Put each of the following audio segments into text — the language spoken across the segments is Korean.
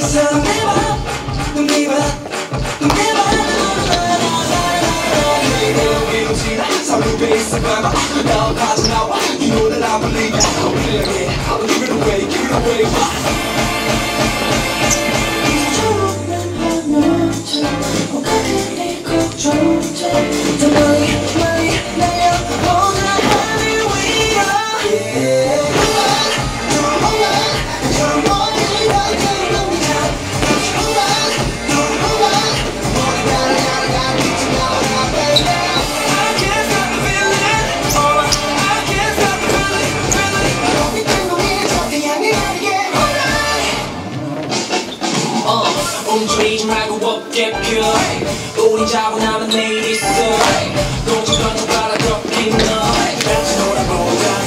Don't give up, don't give up, don't give up. 서로 베이스 밟아 나 빠져나와 You know that I believe it I will give it, I will give it away, give it away. 조금만 하면 돼 뭐가 그리 걱정돼 더 멀리 멀리 날려보자 하늘 위로 Yeah 저 멀리 널 넘기자 움직이지 말고 어깨 펴 우리 자고 나면 내일 있어 동시간 더 바라걷긴 너 같이 놀아보자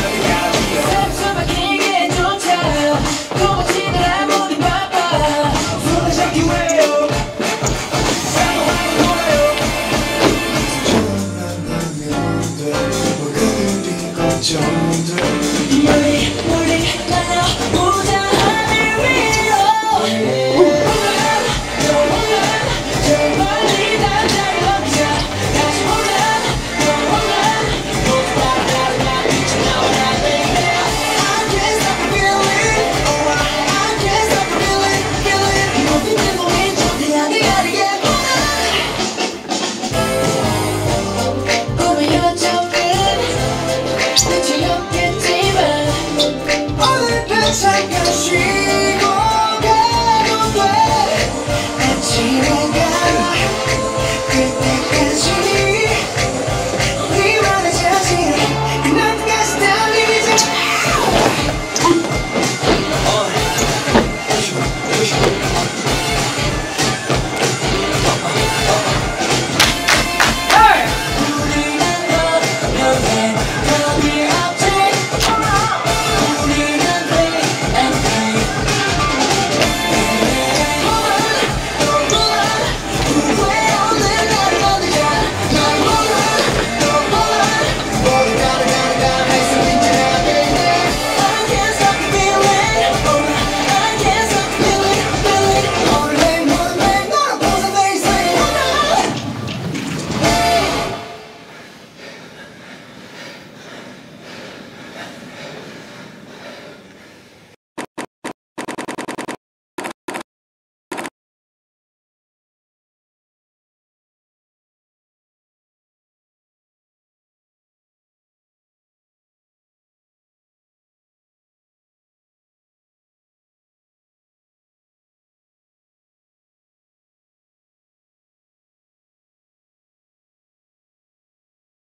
섭섭하게 좋다 고맙지는 아무리 바빠 손을 잡기 위해요 사랑하고 놀아요 조금만 하면 돼 뭐가 그리 걱정돼 멀리 멀리 날려보자 하늘 위로 잠깐 쉬